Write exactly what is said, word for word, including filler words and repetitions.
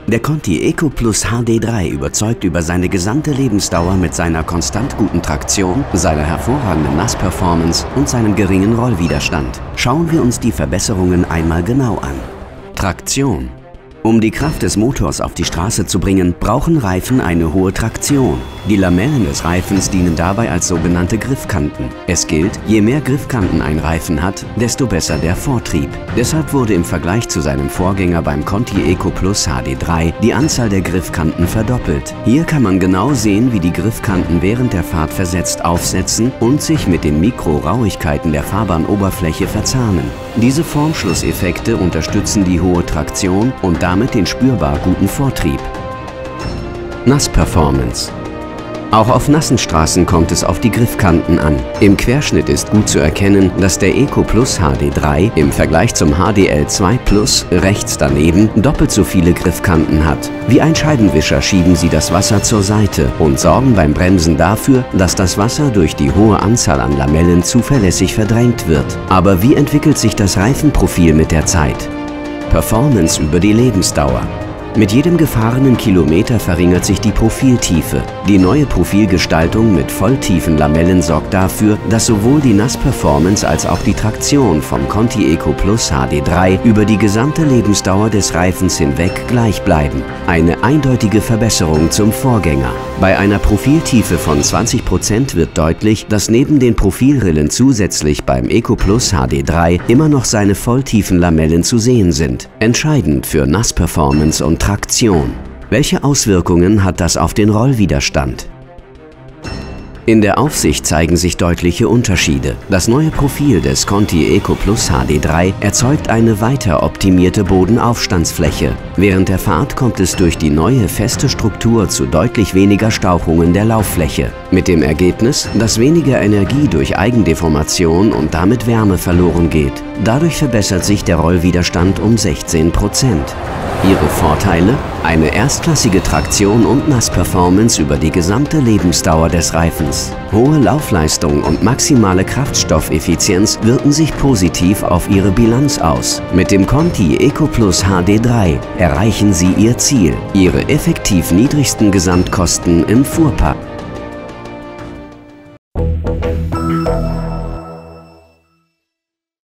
Der Conti EcoPlus H D drei überzeugt über seine gesamte Lebensdauer mit seiner konstant guten Traktion, seiner hervorragenden Nassperformance und seinem geringen Rollwiderstand. Schauen wir uns die Verbesserungen einmal genau an. Traktion. Um die Kraft des Motors auf die Straße zu bringen, brauchen Reifen eine hohe Traktion. Die Lamellen des Reifens dienen dabei als sogenannte Griffkanten. Es gilt, je mehr Griffkanten ein Reifen hat, desto besser der Vortrieb. Deshalb wurde im Vergleich zu seinem Vorgänger beim Conti EcoPlus H D drei die Anzahl der Griffkanten verdoppelt. Hier kann man genau sehen, wie die Griffkanten während der Fahrt versetzt aufsetzen und sich mit den Mikro-Rauigkeiten der Fahrbahnoberfläche verzahnen. Diese Formschlusseffekte unterstützen die hohe Traktion und damit damit den spürbar guten Vortrieb. Nassperformance. Auch auf nassen Straßen kommt es auf die Griffkanten an. Im Querschnitt ist gut zu erkennen, dass der EcoPlus H D drei im Vergleich zum H D L zwei Plus rechts daneben doppelt so viele Griffkanten hat. Wie ein Scheibenwischer schieben sie das Wasser zur Seite und sorgen beim Bremsen dafür, dass das Wasser durch die hohe Anzahl an Lamellen zuverlässig verdrängt wird. Aber wie entwickelt sich das Reifenprofil mit der Zeit? Performance über die Lebensdauer. Mit jedem gefahrenen Kilometer verringert sich die Profiltiefe. Die neue Profilgestaltung mit volltiefen Lamellen sorgt dafür, dass sowohl die Nassperformance als auch die Traktion vom Conti EcoPlus H D drei über die gesamte Lebensdauer des Reifens hinweg gleich bleiben. Eine eindeutige Verbesserung zum Vorgänger. Bei einer Profiltiefe von zwanzig Prozent wird deutlich, dass neben den Profilrillen zusätzlich beim EcoPlus H D drei immer noch seine volltiefen Lamellen zu sehen sind. Entscheidend für Nassperformance und Traktion. Welche Auswirkungen hat das auf den Rollwiderstand? In der Aufsicht zeigen sich deutliche Unterschiede. Das neue Profil des Conti EcoPlus H D drei erzeugt eine weiter optimierte Bodenaufstandsfläche. Während der Fahrt kommt es durch die neue feste Struktur zu deutlich weniger Stauchungen der Lauffläche. Mit dem Ergebnis, dass weniger Energie durch Eigendeformation und damit Wärme verloren geht. Dadurch verbessert sich der Rollwiderstand um sechzehn Prozent. Ihre Vorteile? Eine erstklassige Traktion und Nassperformance über die gesamte Lebensdauer des Reifens. Hohe Laufleistung und maximale Kraftstoffeffizienz wirken sich positiv auf Ihre Bilanz aus. Mit dem Conti EcoPlus H D drei erreichen Sie Ihr Ziel, Ihre effektiv niedrigsten Gesamtkosten im Fuhrpark.